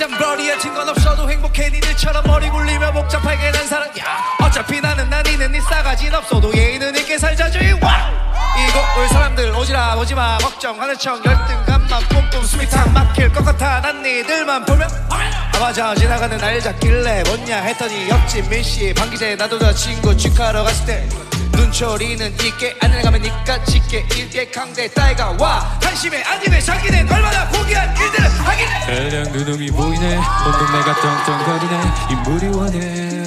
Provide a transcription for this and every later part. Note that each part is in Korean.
짬벌이에 증건 없어도 행복해 니들처럼 머리 굴리며 복잡하게 난 사람. 야 어차피 나는 니는 니 싸가진 없어도 예의는 있게 살자주의. 와 이거 올 사람들 오지라 오지마 걱정하는 척 열등감만 뿜뿜 숨이 탁 막힐 것 같아. 난 니들만 보면 아 맞아 지나가는 날 잡길래 뭐냐 했더니 옆집 민씨 방기제 나도 저 친구 축하하러 갔을 때 눈초리는 있게 안에 가면 니까 짙게 일개 강대 따위가 와 한심해 아니네 자기는 얼마나 고귀한 일들을 하길래. 대량 눈동이 보이네 온 동네가 떵떵거리네 인물이 원해.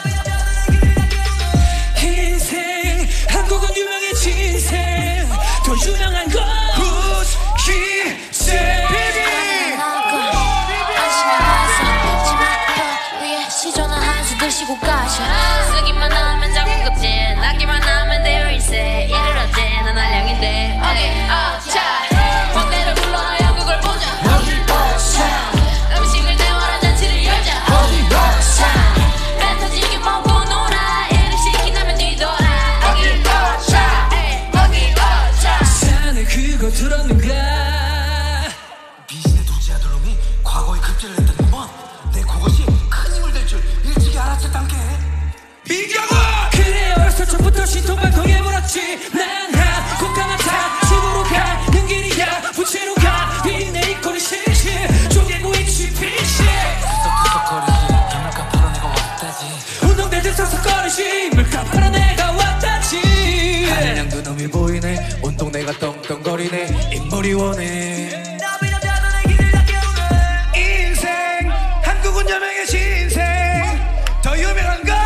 인생 한국은 유명해진 인생 더 유명한 건 후시생. 드시고 가셔 쓰기만 하면 장문급진 나기만 하면 대일세 이를 어째 난 한량인데 어디 자 광대를 불러라 영국을 보자 어디 보자 음식을 내와라 잔치를 열자 어디 보자 배 터지게 먹고 놀아 일을 시키나면 뒤돌아 어디 보자 어디 보자 자네 그거 들었는가. 미신의 둘째 아들놈이 과거에 급제를 했다는 건 내 그것이 큰 힘을 될 줄 일찍이 알았었단게. 민경아 그래 어렸을 적부터 신통발 통해버렸지. 난 한국가마타 집으로 가는 길이야 부채로 가 비린내 입꼬리 실실 쪼개고 있지 피실. 들썩들썩거리지 물값 팔아 내가 왔다지. 운동대 들썩거리지 물값 팔아 내가 왔다지. 한량 그놈이 보이네 온 동네가 떵떵거리네 인물이 원해. 인생 한국은 여명해진 인생 더 유명한 건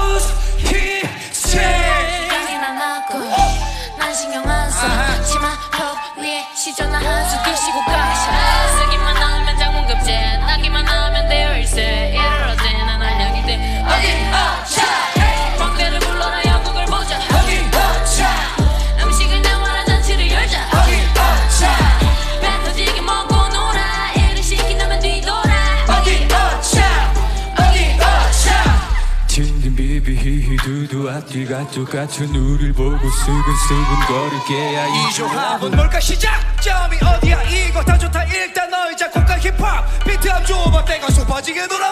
후시생. 난 낳고 난 신경 안 써 치마폭 위에 시전한 한수 드시고 가셔 쓰기만 하면 장문급제 나기만 하면 대일세 이를 어째 난 한량인데 어디 자 광대를 불러라 영국을 보자 어디 보자 음식을 내와라 잔치를 열자 어디 보자 배 터지게 먹고 놀아 일을 시키나면 뒤돌아 어디 보자 어디 보자 튕긴 비비 히히 두두 앞뒤가 똑같은 우릴 보고 수근수근 거릴게야. 이 조합은 뭘까 시작점이 어디야 이거 다 좋다 일단 너희 작곡가 힙합 비트함 줘봐 때가 쏟아지게 놀아.